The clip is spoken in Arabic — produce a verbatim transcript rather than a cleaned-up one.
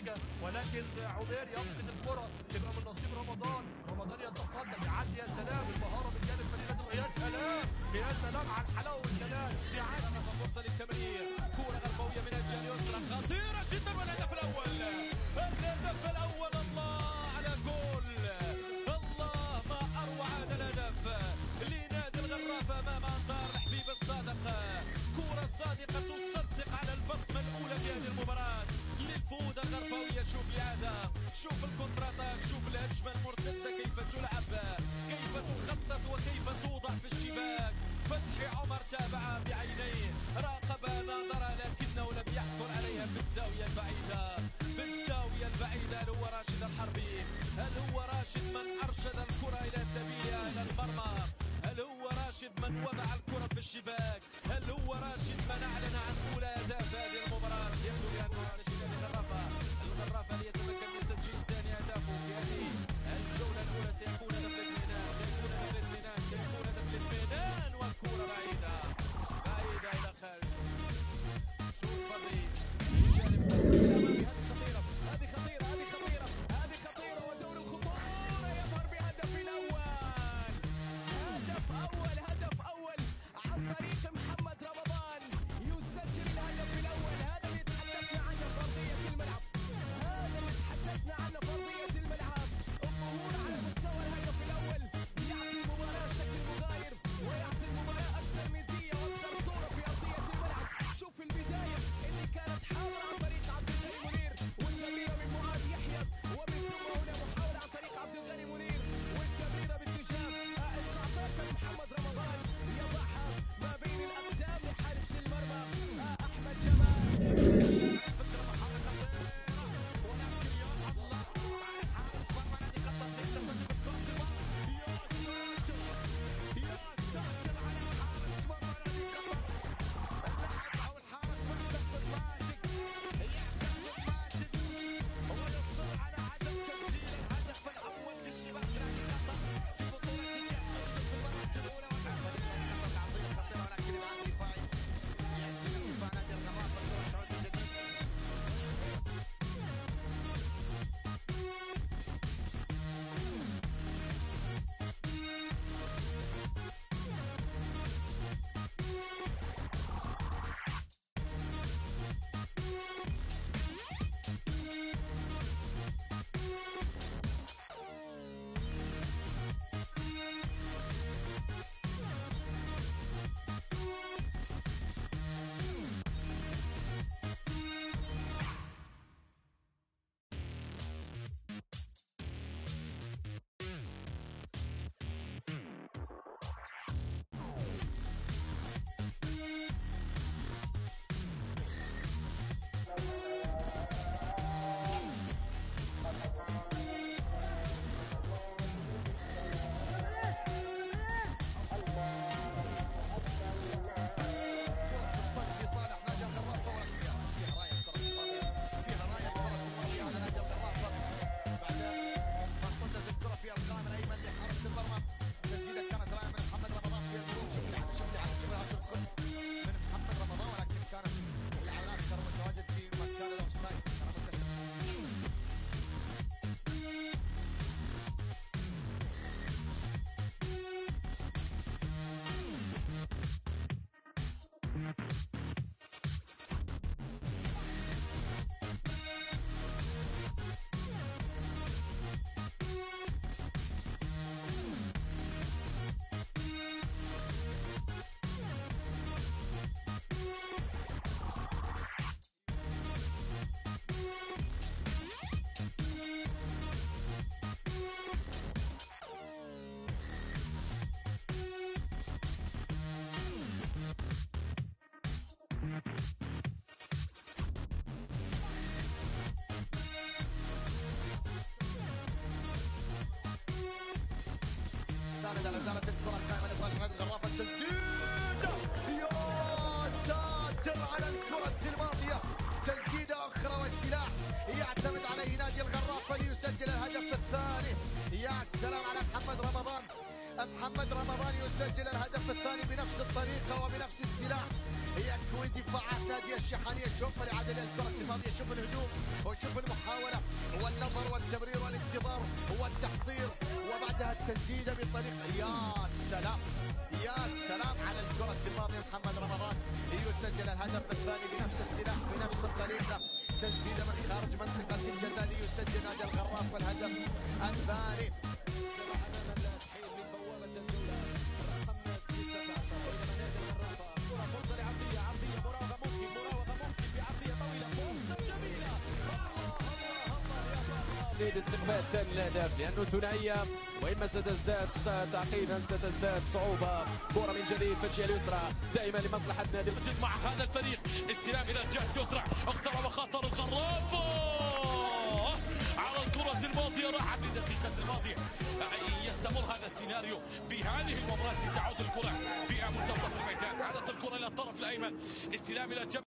دقيقة، ولكن عمير يفقد الكرة، تبقى من نصيب رمضان، رمضان يتقدم يعدي. يا سلام المهارة من جانب فريق، يا سلام يا سلام على الحلاوة والجلال، يعدي فرصة للتمرير، كرة غربوية من الجهة اليسرى خطيرة جدا، والهدف الأول، الهدف الأول، الله على جول، الله ما أروع هذا الهدف لنادي الغرافة أمام أنظار الحبيب الصادق، كرة صادقة تصدق على البصمة الأولى في هذه المباراة للفوز الغرفوية. شوف العادة، شوف الكونتراتاك، شوف الهجمة المرتدة كيف تلعب، كيف تخطط وكيف توضع في الشباك. فتحي عمر تابعها بعينيه، راقبها ناظرها، لكنه لم يحصل عليها بالزاوية البعيدة، بالزاوية البعيدة. هل هو راشد الحربي؟ هل هو راشد من أرشد الكرة إلى سبيلها إلى المرمى؟ هل هو راشد من وضع الكرة في الشباك؟ هل هو راشد من أعلن عن أولى أهداف هذه المباراة؟ يبدو بأنه راشد الغرافة، الغرافة ليتمكن من تسجيل ثاني أهدافه في هذه الجولة الأولى. سيكون هدف الاطمئنان، سيكون هدف الاطمئنان، سيكون هدف الاطمئنان، والكرة بعيدة بعيدة إلى خارج. شوف فري من جانب هذه خطيرة، هذه خطيرة، هذه خطيرة، هذه خطيرة، ودور الخطورة يظهر بهدف الأول. هدف أول، هدف أول عن طريق محمد رمضان، يسجل الهدف الأول. هذا اللي تحدثنا عنه فرضية الملعب، هذا اللي تحدثنا عنه فرضية الملعب، الظهور على مستوى الهدف الأول يعطي المباراة شكل مغاير، ويعطي المباراة أكثر ميزية وأكثر صورة في أرضية الملعب. شوف البداية اللي كانت حاضرة عن طريق عبد الغني منير، والتمريرة من معاذ يحيى، ومن ثم هنا محاولة عن طريق عبد الغني منير، والتمريرة باتجاه استعطاف محمد رمضان، يضعها ما بين الأقدام لحارس المرمى أحمد جمال. لا زالت الكرة قائمة لصالح نادي الغرافة، التسديد يا ساتر على الكرة الماضية، تسديدة أخرى والسلاح يعتمد عليه نادي الغرافة ليسجل الهدف الثاني. يا سلام على محمد رمضان، محمد رمضان يسجل الهدف الثاني بنفس الطريقة وبنفس السلاح، يكوي دفاعات نادي الشحانية. شوف الإعادة للكرة الماضية، شوف الهجوم وشوف المحاولة والنظر والتمرير والانتظار والتحضير وبعدها التسديدة بطريق يا سلام يا سلام على الكرة الماضية محمد رمضان ليسجل الهدف الثاني بنفس السلاح بنفس الطريقة. تسديدة من خارج منطقة الجزاء ليسجل نادي الغراف والهدف الثاني. باستقبال ثاني الاهداف لانه ثنائيه واما ستزداد تعقيدا ستزداد صعوبه. كره من جديد في الجهه اليسرى دائما لمصلحه نادي مع هذا الفريق. استلام الى الجهه اليسرى اقترب خطر الغرافه على الكره الماضيه راح في الدقيقه الماضيه. يستمر هذا السيناريو بهذه المباراه تعود الكره في منتصف الميدان. عادت الكره الى الطرف الايمن. استلام الى الجبهه